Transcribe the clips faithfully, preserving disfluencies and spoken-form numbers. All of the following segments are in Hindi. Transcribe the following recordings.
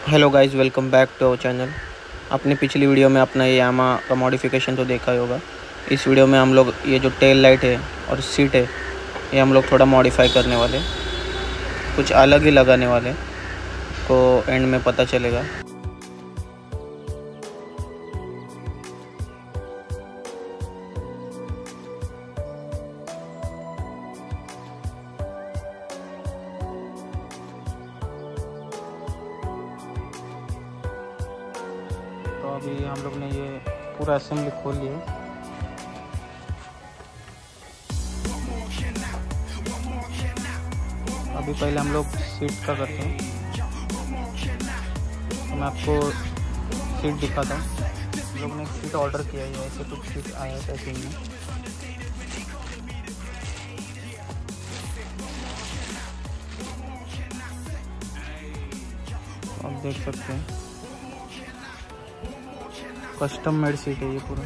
Hello guys, welcome back to our channel. अपनी पिछली वीडियो में अपना ये यामा का मॉडिफिकेशन तो देखा ही होगा। इस वीडियो में हम लोग ये जो टेल लाइट है और सीट है ये हम लोग थोड़ा मॉडिफाई करने वाले, कुछ अलग ही लगाने वाले, को एंड में पता चलेगा। तो अभी हम लोग ने ये पूरा असेंबली खोल लिया। अभी पहले हम लोग सीट का करते हैं। तो मैं आपको सीट दिखाता हूँ। हम लोग ने एक सीट ऑर्डर किया है, ऐसे कुछ सीट आया है पैकिंग में। आप देख सकते हैं कस्टम मेड सीट है ये पूरा।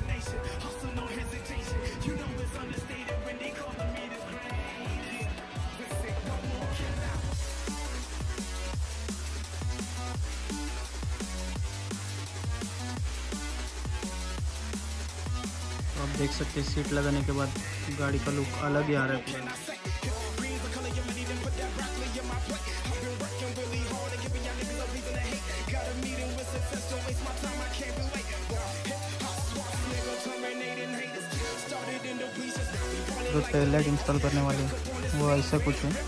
तो आप देख सकते हैं सीट लगाने के बाद गाड़ी का लुक अलग ही आ रहा है पूरा। जो टेल लाइट इंस्टॉल करने वाले वो ऐसा कुछ है।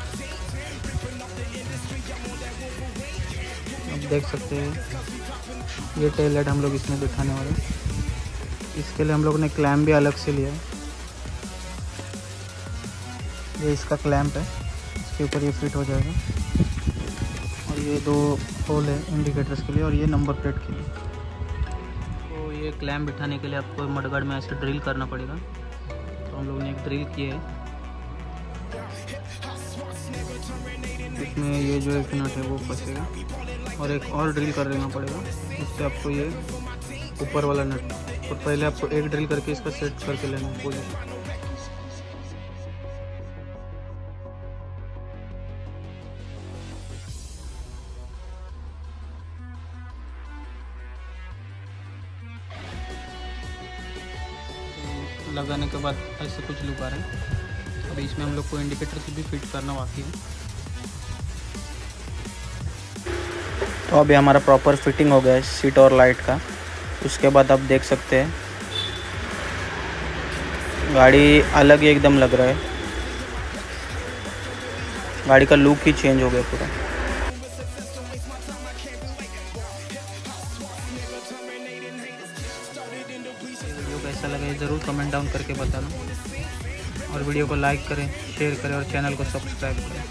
आप देख सकते हैं ये टेल लाइट हम लोग इसमें बिठाने वाले। इसके लिए हम लोग ने क्लैम्प भी अलग से लिया है। ये इसका क्लैम्प है, इसके ऊपर ये फिट हो जाएगा। और ये दो होल है इंडिकेटर्स के लिए और ये नंबर प्लेट के लिए। तो ये क्लैम्प बिठाने के लिए आपको मडगार्ड में ऐसे ड्रिल करना पड़ेगा। तो हम लोग ने एक ड्रिल किया है। इसमें ये जो एक नट है वो फंसेगा और एक और ड्रिल कर देना पड़ेगा। इससे आपको ये ऊपर वाला नट, और पहले आपको एक ड्रिल करके इसका सेट करके लेना है पोजीशन। लगाने के बाद ऐसे कुछ लुक आ रहा है। अभी इसमें हम लोग को इंडिकेटर से भी फिट करना बाकी है। तो अभी हमारा प्रॉपर फिटिंग हो गया है सीट और लाइट का। उसके बाद आप देख सकते हैं गाड़ी अलग ही एकदम लग रहा है। गाड़ी का लुक ही चेंज हो गया पूरा। वीडियो कैसा लगा ये ज़रूर कमेंट डाउन करके बताना, और वीडियो को लाइक करें, शेयर करें और चैनल को सब्सक्राइब करें।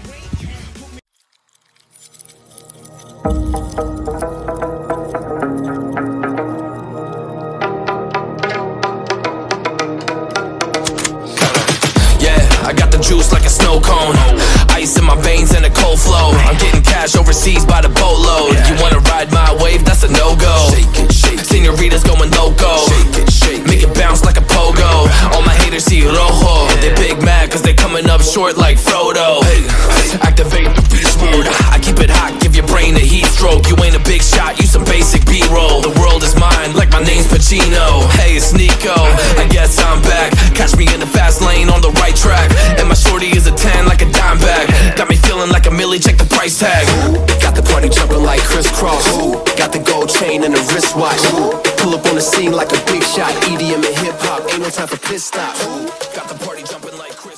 I got the juice like a snow cone, ice in my veins and a cold flow. I'm getting cash overseas by the boatload. You wanna ride my wave? That's a no-go. Señoritas going loco, make it bounce like a pogo. All my haters see rojo, they big mad cause they coming up short like Frodo. Activate the beast mode, I keep it hot, give your brain a heat stroke. You ain't a big shot, you some basic B-roll. The world is mine like my name's Pacino. Hey, it's Nico, I guess I'm back. Catch me in the fast lane on the right track. And my shorty is a ten like a dime bag. Got me feeling like a millie, check the price tag. Got the party jumping like crisscross. Got the gold chain and the wristwatch. Pull up on the scene like a big shot. E D M and hip hop, ain't no time for pit stops. Got the party jumping like Chris